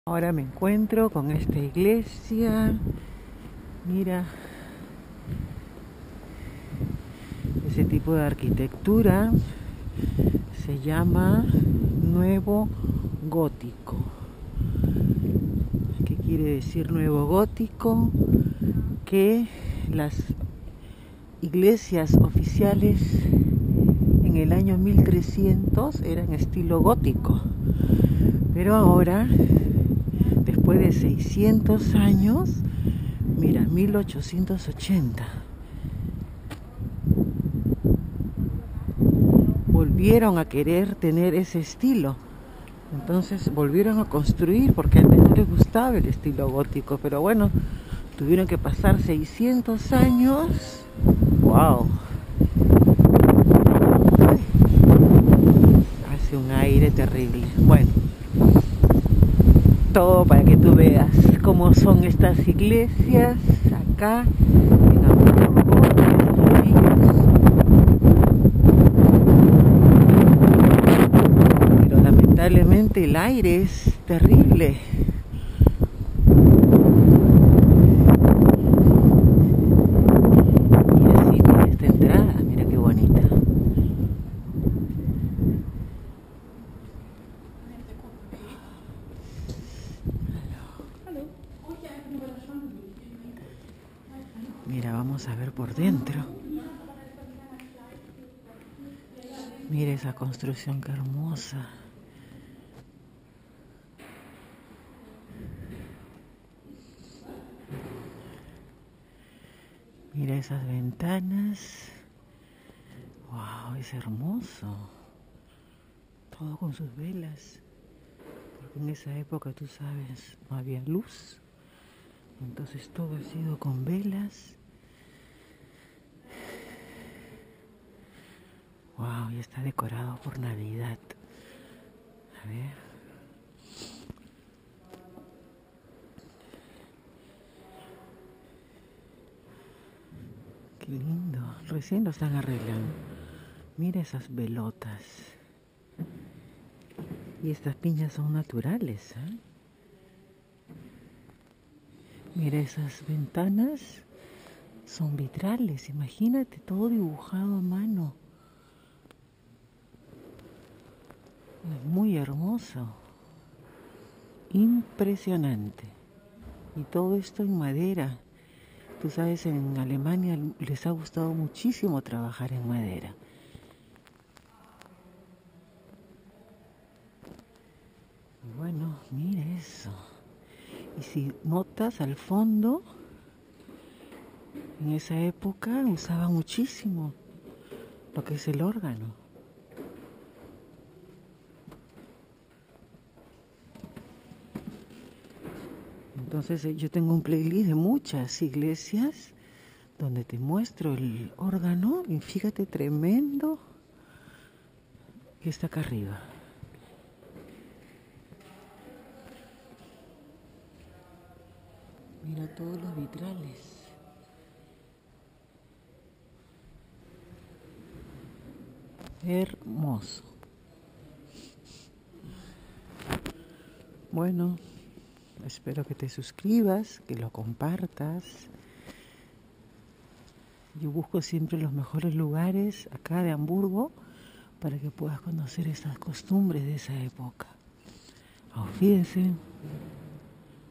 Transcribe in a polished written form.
Ahora me encuentro con esta iglesia. Mira, ese tipo de arquitectura se llama nuevo gótico. ¿Qué quiere decir nuevo gótico? Que las iglesias oficiales en el año 1300 eran estilo gótico, pero ahora, después de 600 años, mira, 1880, volvieron a querer tener ese estilo. Entonces volvieron a construir porque antes no les gustaba el estilo gótico, pero bueno, tuvieron que pasar 600 años. ¡Wow! Hace un aire terrible. Bueno, todo para que tú veas cómo son estas iglesias acá en Hamburgo, pero lamentablemente el aire es terrible. Y así, mira esta entrada, mira qué bonita. Mira, vamos a ver por dentro. Mira esa construcción, qué hermosa. Mira esas ventanas. Wow, es hermoso. Todo con sus velas. Porque en esa época, tú sabes, no había luz. Entonces todo ha sido con velas. Wow, y está decorado por Navidad. A ver. Qué lindo. Recién lo están arreglando. Mira esas velotas. Y estas piñas son naturales, ¿eh? Mira esas ventanas. Son vitrales. Imagínate, todo dibujado a mano. Es muy hermoso. Impresionante. Y todo esto en madera. Tú sabes, en Alemania les ha gustado muchísimo trabajar en madera. Y bueno, mire eso. Y si notas al fondo, en esa época usaban muchísimo lo que es el órgano. Entonces yo tengo un playlist de muchas iglesias donde te muestro el órgano y fíjate, tremendo que está acá arriba. Mira todos los vitrales. Hermoso. Bueno, espero que te suscribas, que lo compartas. Yo busco siempre los mejores lugares acá de Hamburgo para que puedas conocer esas costumbres de esa época. Auf Wiedersehen.